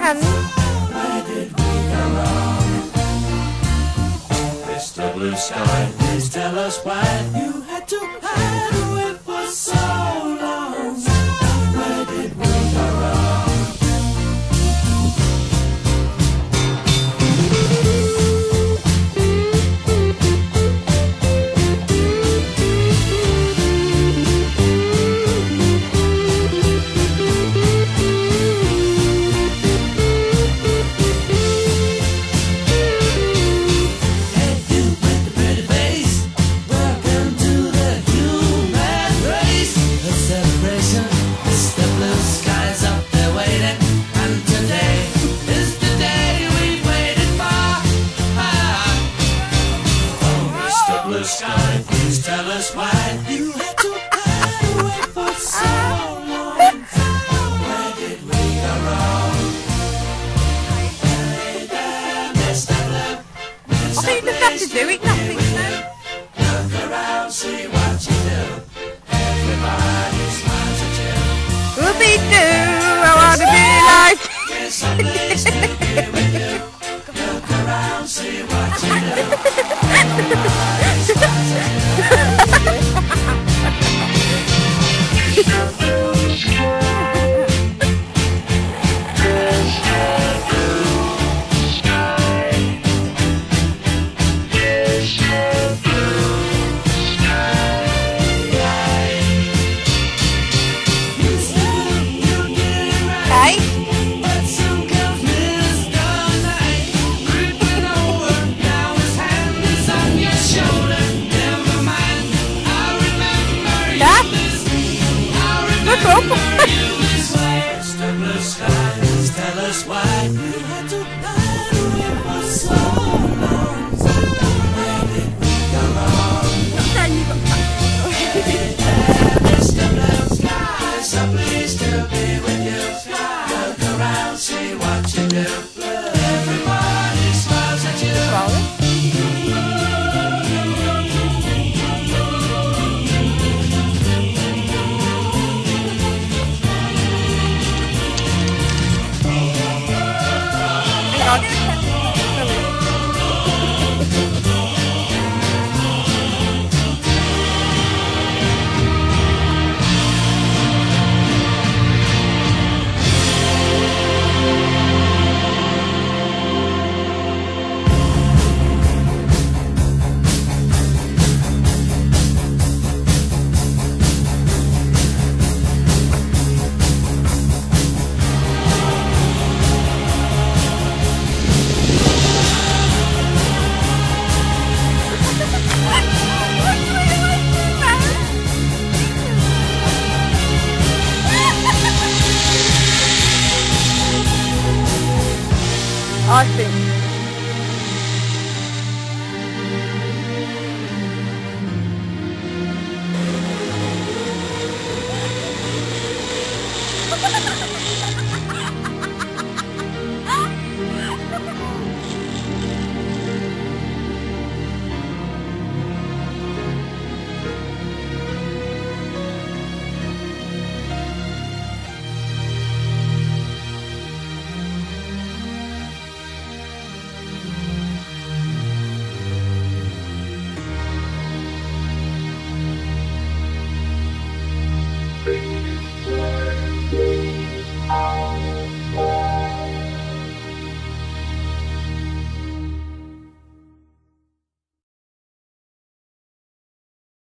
hand. Where did we go wrong? Mr. Blue Sky, please tell us why you had to hide away for so long. Where did we go wrong? Blue sky, please tell us why you had to hide away for so long. Where did we go wrong? Hey there, Mr. Blue. I think the fact to do it, nothing now. Look around, see what you do. Everybody smiles at you. Whoopie-doo, I want to be like. We're so pleased to be with you. Look around, see what you do. Everybody smiles at you. Mr. Blue Skies, tell us why you had to hide away for so long. Where did we go wrong? Hey there, Mr. Blue Skies, so pleased to be with you. Look around, see what you do. Everybody smiles at you. I think.